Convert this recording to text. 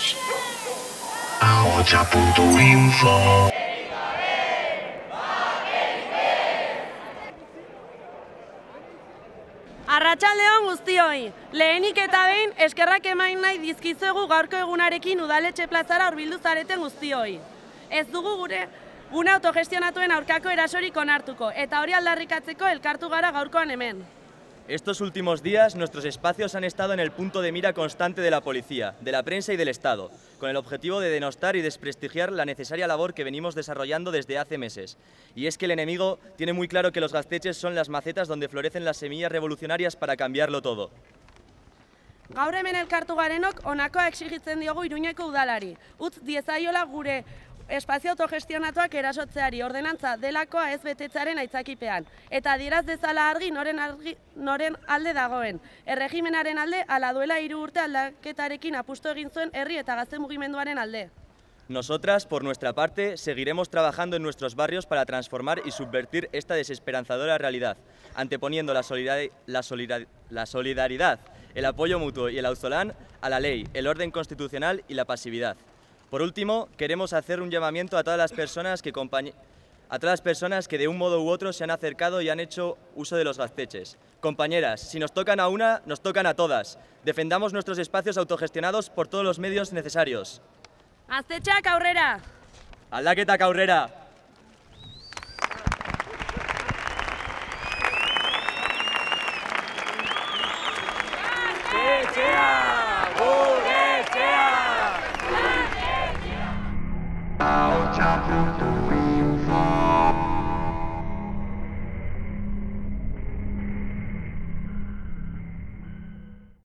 Ahotsa.info. Arratsaldeon guztioi, lehenik eta behin eskerrak emain nahi dizkizuegu gaurko egunarekin udaletxe plazara hurbildu zareten guztioi. Ez dugu gure gune autogestionatuen aurkako erasorik onartuko, eta hori aldarrikatzeko elkartu gara gaurkoan hemen. Estos últimos días nuestros espacios han estado en el punto de mira constante de la policía, de la prensa y del Estado, con el objetivo de denostar y desprestigiar la necesaria labor que venimos desarrollando desde hace meses. Y es que el enemigo tiene muy claro que los gaztetxes son las macetas donde florecen las semillas revolucionarias para cambiarlo todo. Gaur hemen elkartu garenok honakoa exigitzen diogu Iruñeko udalari. Utz diezaiola gure espazio autogestionatuak erasotzeari ordenantza delakoa ez betetzearen aitzakipean. Eta adieraz dezala argi noren alde dagoen. Erregimenaren alde ala duela 3 urte aldaketarekin apustu egin zuen herri eta gazte mugimenduaren alde. Nosotras, por nuestra parte, seguiremos trabajando en nuestros barrios para transformar y subvertir esta desesperanzadora realidad, anteponiendo la solidaridad, el apoyo mutuo y el auzolán a la ley, el orden constitucional y la pasividad. Por último, queremos hacer un llamamiento a todas las personas que de un modo u otro se han acercado y han hecho uso de los gaztetxes. Compañeras, si nos tocan a una, nos tocan a todas. Defendamos nuestros espacios autogestionados por todos los medios necesarios. Gaztetxeak aurrera! Aldaketak aurrera! Gaztetxeak!